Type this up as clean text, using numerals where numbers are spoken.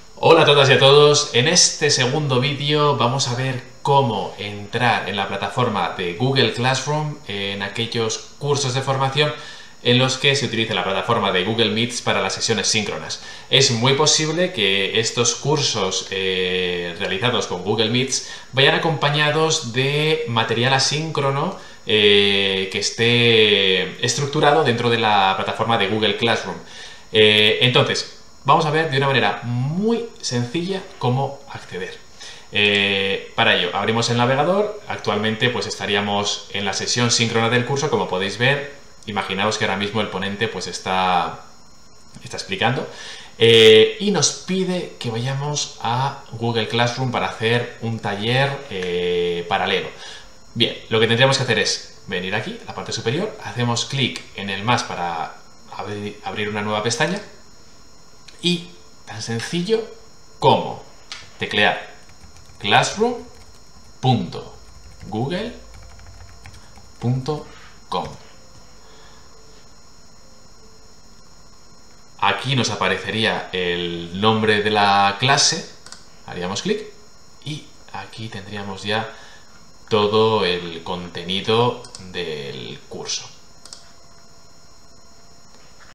Hola a todas y a todos, en este segundo vídeo vamos a ver cómo entrar en la plataforma de Google Classroom en aquellos cursos de formación en los que se utiliza la plataforma de Google Meets para las sesiones síncronas. Es muy posible que estos cursos realizados con Google Meets vayan acompañados de material asíncrono que esté estructurado dentro de la plataforma de Google Classroom. Entonces, vamos a ver de una manera muy sencilla cómo acceder. Para ello, abrimos el navegador. Actualmente pues estaríamos en la sesión síncrona del curso, como podéis ver. Imaginaos que ahora mismo el ponente pues está explicando y nos pide que vayamos a Google Classroom para hacer un taller paralelo. Bien, lo que tendríamos que hacer es venir aquí, a la parte superior, hacemos clic en el más para abrir una nueva pestaña y tan sencillo como teclear classroom.google.com. Aquí nos aparecería el nombre de la clase, haríamos clic y aquí tendríamos ya todo el contenido del curso.